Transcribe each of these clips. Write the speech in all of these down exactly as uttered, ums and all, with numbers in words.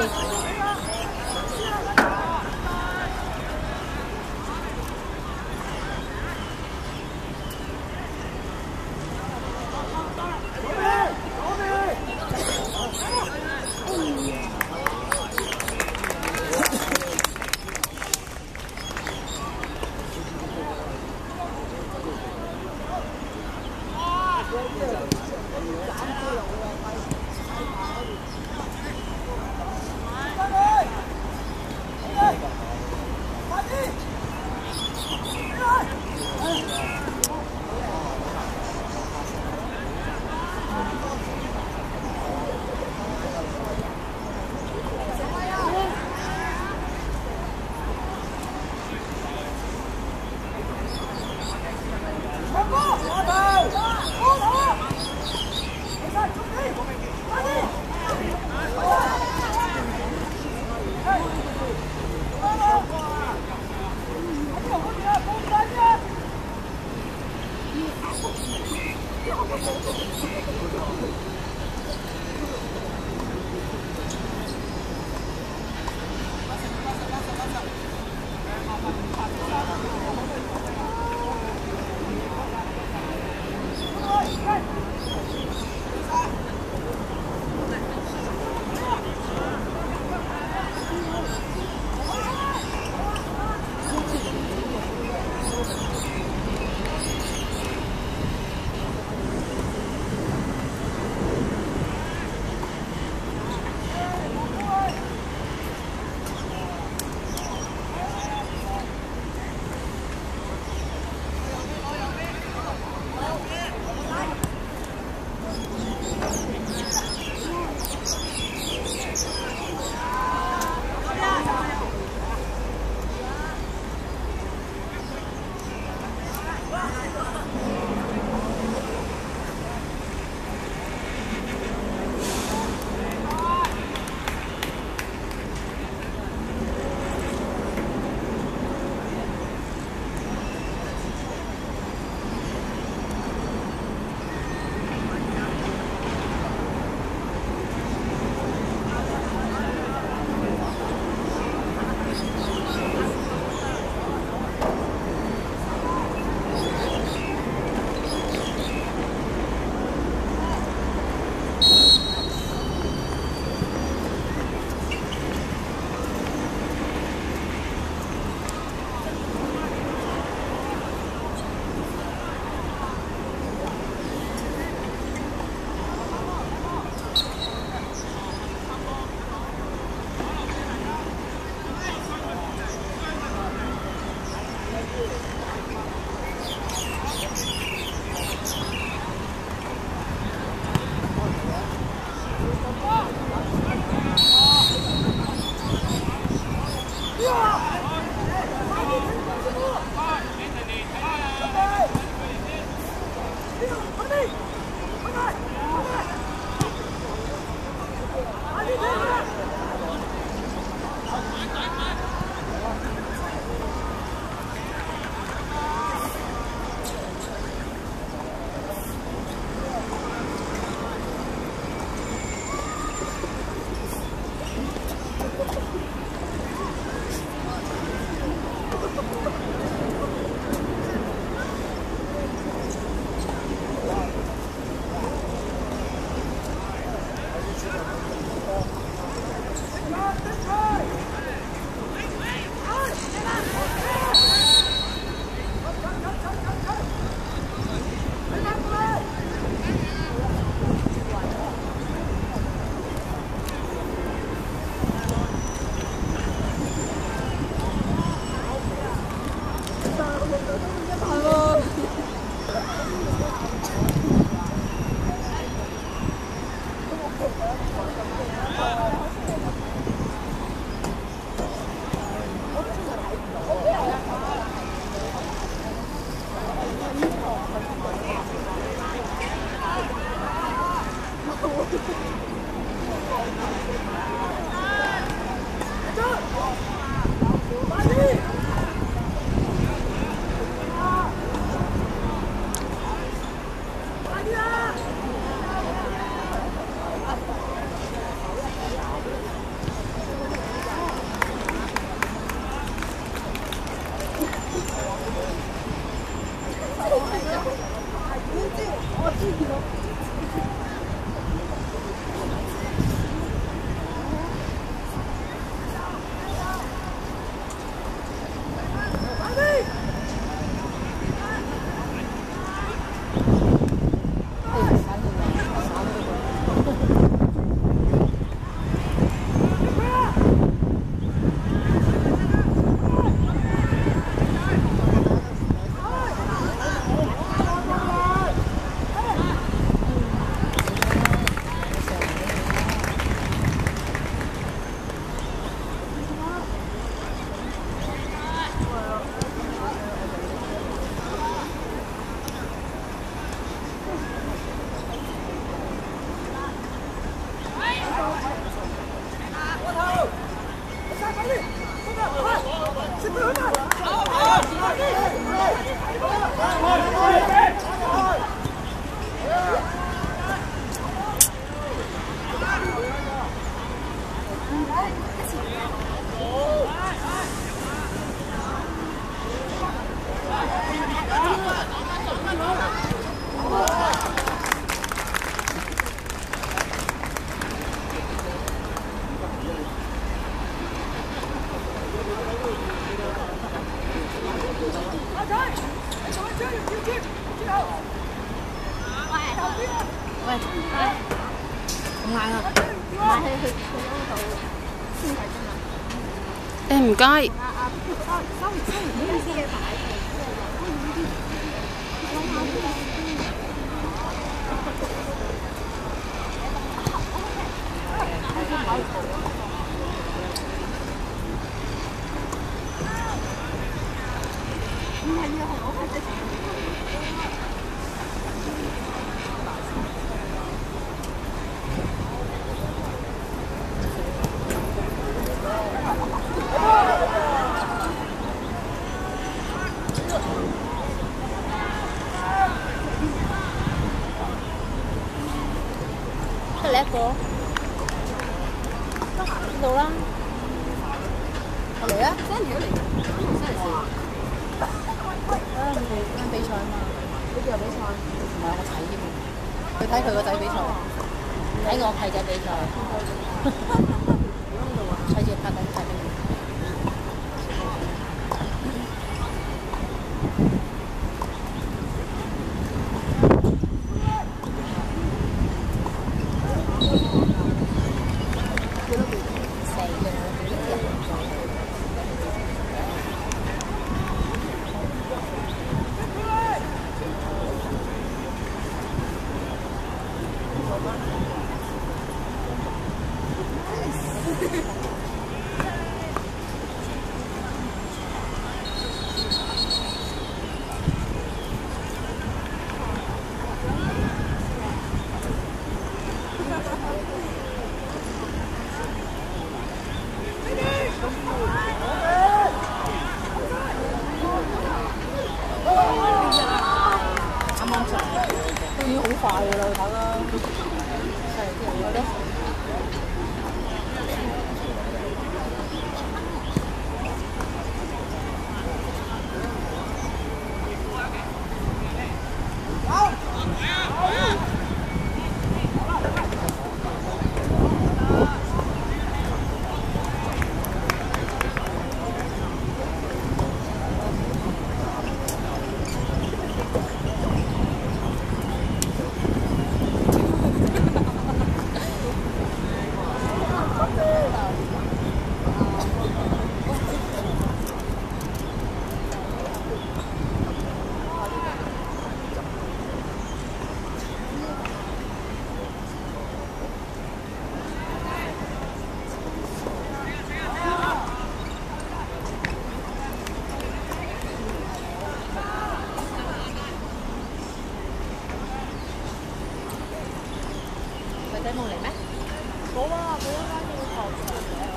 好喂，唔嗌啦，買去去去嗰度先係啫嘛。 誒唔該。 啊啊，收收收唔好意思嘅擺。唔係啊，我係直。得你一個，得行邊度啦？我嚟啊 ！Sandy 都嚟，真係試。啊！佢哋啱比賽啊嘛，呢邊有比賽，唔係我睇添啊！佢睇佢個仔比賽，睇我契仔比賽。睇住拍緊拍緊。都已經好快㗎啦，睇啦，係啲人覺得。仔冇嚟咩？冇啊，佢一間要學嘅喎。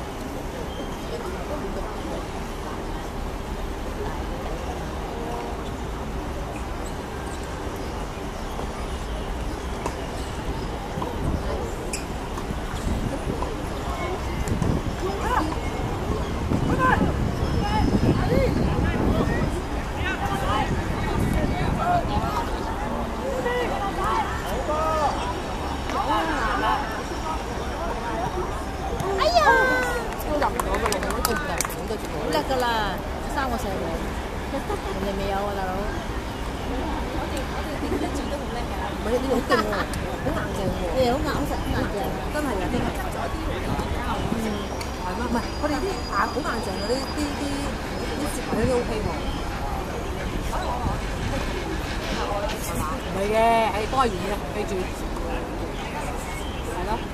叻㗎啦，三個射位，人哋未有啊，大佬。我哋我哋點得住都好叻㗎。唔係，你哋好勁喎，好硬淨喎。你哋好硬，好實，好硬淨，真係㗎，真係。嗯，係咩？唔係，我哋啲硬好硬淨嗰啲啲啲啲接位都 OK 喎。唔係嘅，係多餘嘅，記住。係咯。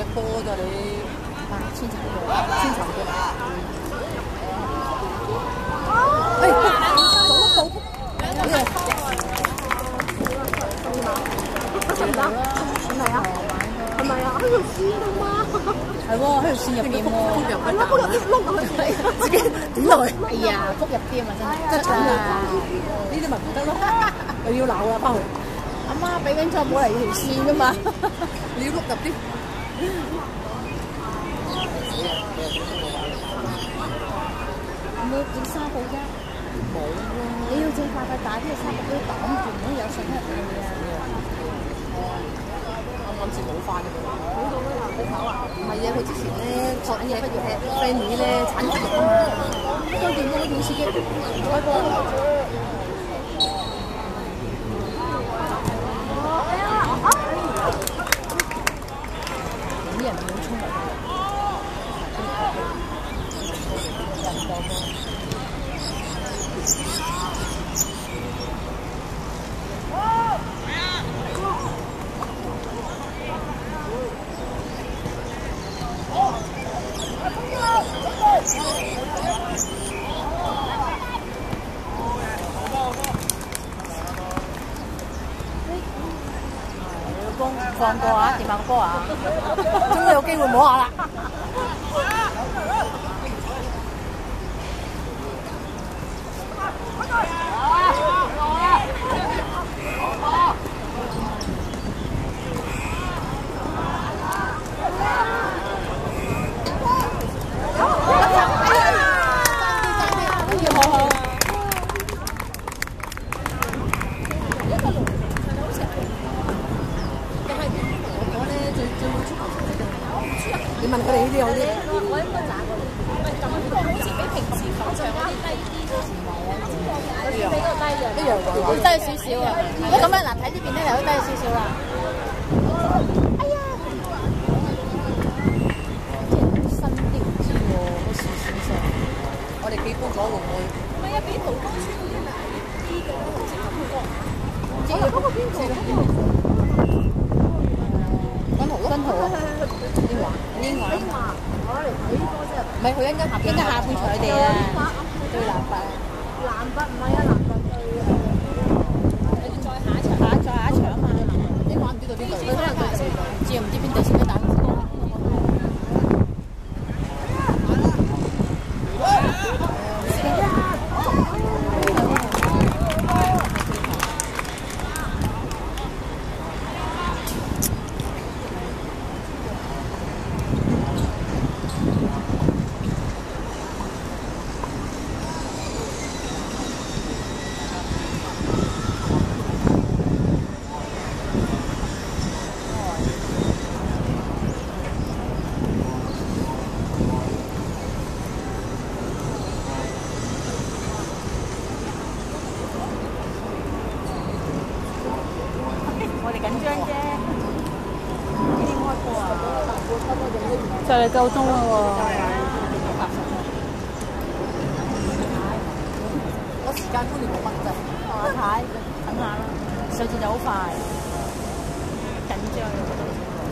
咩波咋你？啊，千層嘅，千層嘅。哎，做乜報？好嘢！得唔得？係咪啊？係咪啊？喺條線度嘛？係喎，喺條線入邊喎。係咯，撲入啲窿落去，自己點落去？哎呀，撲入啲啊嘛，真係真係啊！呢啲咪唔得咯，又要鬧啦，翻去。阿媽俾緊錯冇嚟條線噶嘛，你要碌入啲。有冇整紗布啫？冇喎。你要整塊塊大啲嘅紗布俾佢擋住，唔好有水入去啊！啱啱先冇翻嘅喎。冇到啦，你炒啊？唔係啊，佢之前咧作嘢不如係 friend 咧產業啊嘛。嗰段嗰段司機開波。啲人好聰明，人多多。放過啊！掂下個波啊！終於有機會摸下啦！你問佢哋呢啲有啲，我應該賺過你。唔係咁，好似比平時球場嗰啲低啲咯。一樣，比較低嘅，一樣喎，會低少少啊。咁樣嗱，睇呢邊咧又會低少少啦。哎呀！即係新啲唔知喎，好少少上。我哋幾高咗會唔會？唔係啊，比桃江村嗰啲咪矮啲嘅咯，好似咁高。唔知啊，嗰個邊個？分圖啊！英華，英華，英華，我嚟睇波啫。唔係佢應該下，應該下半場佢哋啊。對南北，南北唔係啊，南北對誒。你再下一場，下再下一場啊嘛。英華唔知道邊隊，佢可能對前隊，唔知唔知邊隊先得打。就嚟夠鐘啦喎！我時間觀念冇乜啫。阿太，等下啦，上次就好快，緊張覺得。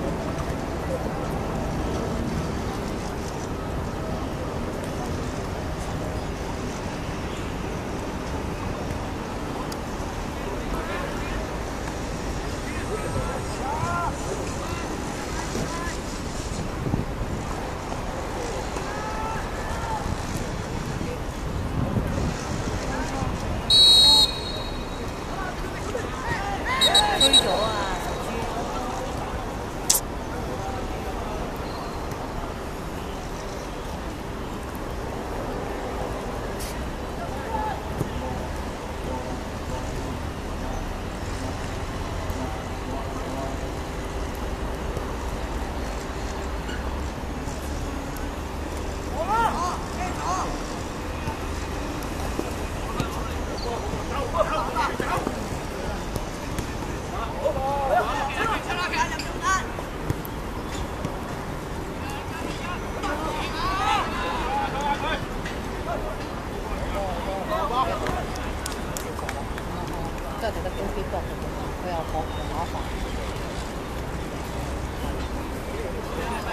真係睇得幾幾搏嘅，佢又搏又麻煩。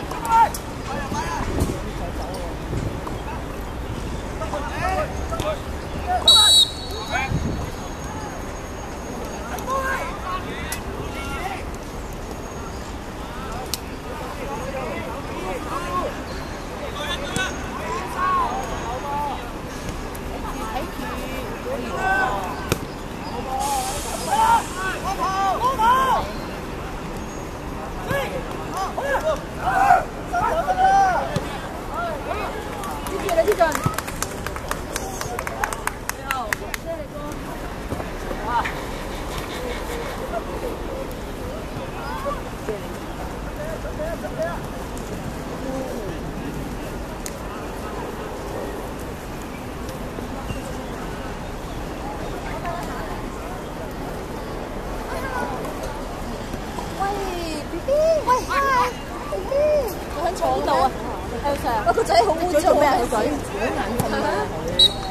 想坐呢度啊？向上。個嘴好污糟咩？個嘴好眼瞓啊！佢。